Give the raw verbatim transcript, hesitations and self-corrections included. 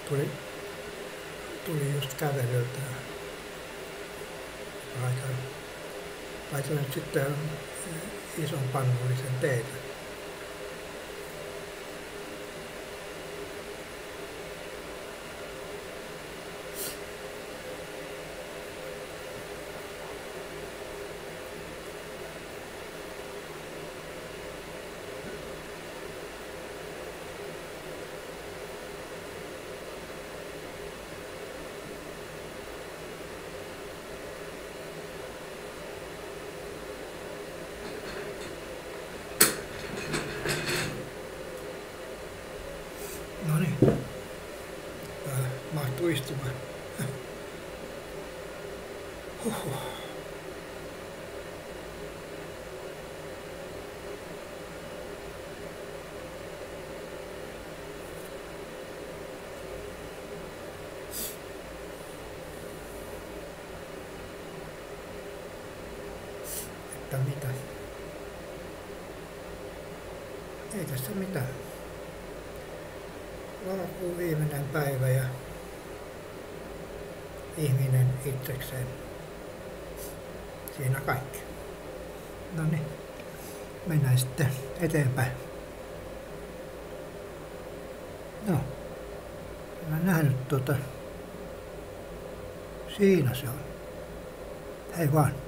Tuli, tuli just kävelyltä. Laitan, laitan nyt sitten ison pannullisen teetä. No niin, täällä mahtuu istumaan. Huhhuh. Että mitä? Ei tässä mitään. Lokakuun viimeinen päivä ja ihminen itsekseen. Siinä kaikki. No niin, mennään sitten eteenpäin. No, olen nähnyt tuota. Siinä se on. Hei vaan.